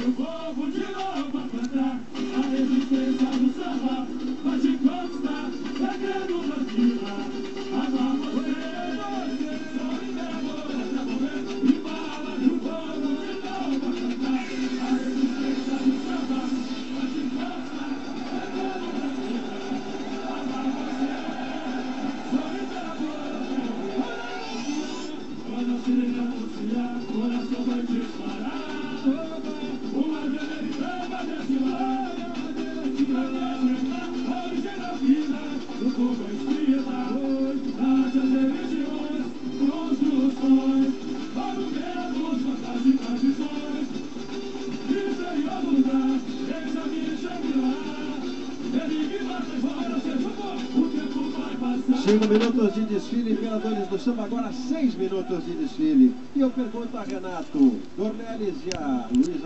o povo de novo a cantar. A resistência do samba vai te conquistar. Segredo da vida, amar você. Só imperador até morrer. E fala que o povo de novo a cantar. A resistência do samba vai te conquistar. Segredo da vida, amar você. Só imperador até morrer. Quando a sirene anunciar, o coração vai disparar. Uma generita vai desfilar. A origem da vida, do povo escrita. Nas religiões, construções, argumentos, fantásticas visões. Dizer a lutar, eis a minha Shangri-La. Enigma sai fora, seja bom, o tempo vai passar. 5 minutos de desfile, Imperadores do Samba, agora 6 minutos de desfile. E eu pergunto a Renato Dornelles e a Luísa.